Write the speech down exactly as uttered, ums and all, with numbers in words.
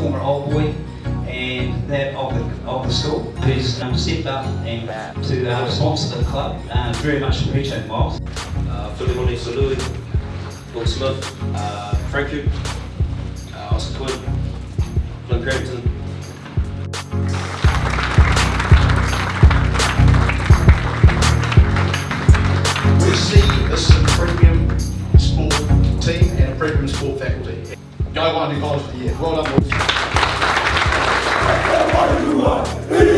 former old boy and that of the, of the school, who's um, stepped up and to uh, sponsor the club. Uh, very much appreciate Miles. Uh, Filimoni Salui, Will Smith, uh, Frank Hugh, uh, Oscar Quinn, Flynn Crampton. We see this as a premium sport team and a premium sport faculty. Go Wellington College for the year. Well done, boys.